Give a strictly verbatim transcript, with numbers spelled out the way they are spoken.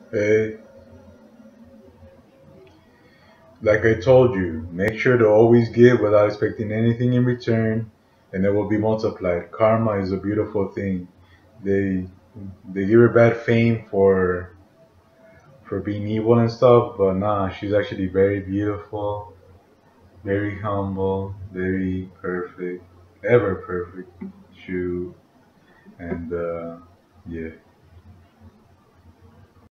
Hey, like I told you, make sure to always give without expecting anything in return, and it will be multiplied. Karma is a beautiful thing. They they give her bad fame for for being evil and stuff, but nah, she's actually very beautiful, very humble, very perfect, ever perfect. Shoot, and uh, yeah.